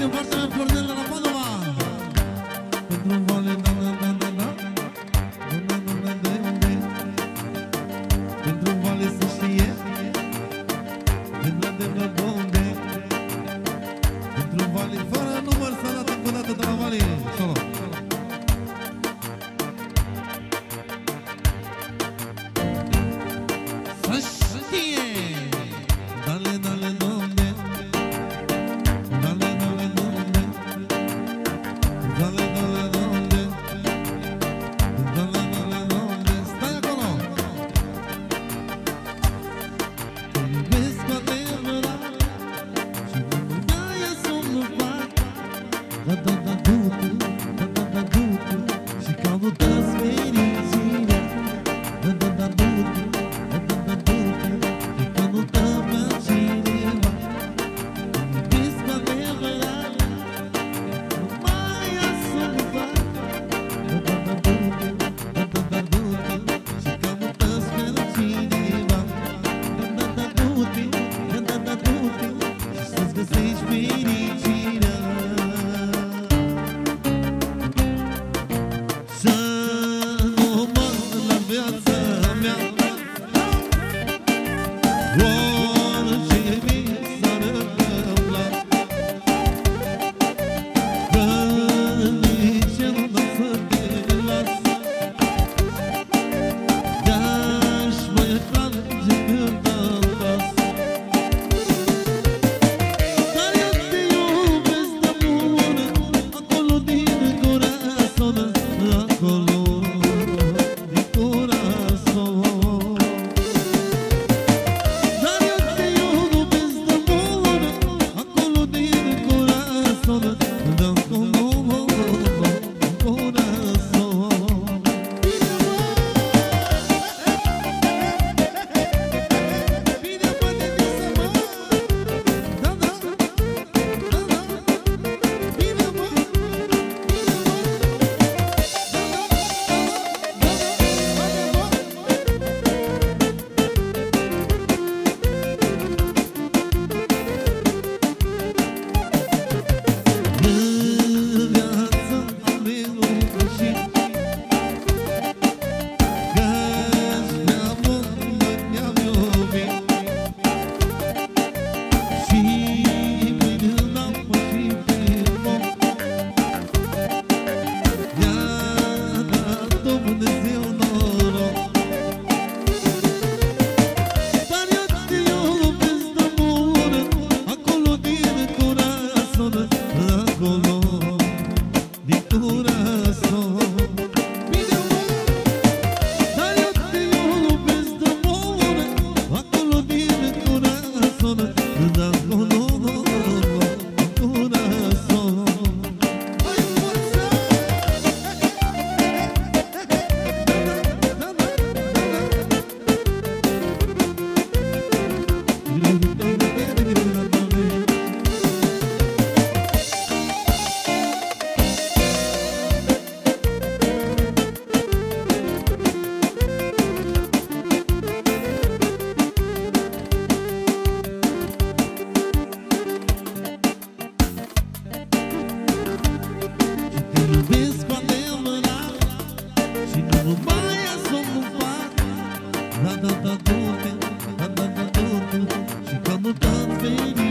din partea mea Cornel de la Padova. Pentru vale, da, da, da, da, da. Pentru vale să știe. De unde. Pentru vale, fără număr s-a dat încă o dată de la vale. Solo. Să știe. Dale, dale, donde. Dale, dale, donde. Dale, dale, donde. Dale, dale, donde. Stai acolo. Te iubesc cu adevărat și nu mai e somnul fac. Da, da, da, du-te, da, da, da, du-te și caută-ți fericirea. Da, da, da, du-te, da, da, da, du-te și caută pe cineva. Te iubesc cu adevărat, nu mai e somnul fac. Da, da, da, du-te, da, da, da, du-te și caută-ți fericirea. Da, da, da, du-te, da, da, da, du-te și să-ți găsești fericirea. Să nu mă la viața mea orice mi s-ar întâmpla, că nici eu n-am să te las. De-aș mai trage când am pas. Dar eu te iubesc de mult, acolo din corazon, acolo din corazon. Dar eu te iubesc de mult, acolo din corazon, acolo din corazon. Bine, poate fi să mă. Da, da, da, da. Bine, mă. În viață am iubit, că-ți prea mult ne-am iubit. Și prin apă și prin foc ne-a dat Dumnezeu noroc. Dar eu te iubesc de mult, acolo din corazon, acolo din corazon. Bine, mă. Dar eu te iubesc de mult, acolo din corazon, acolo din corazon. Hai, forță! Te iubesc cu adevărat și nu mai e somnul fac. Da, da, da, du-te, da, da, da, du-te și caută-ți fericirea.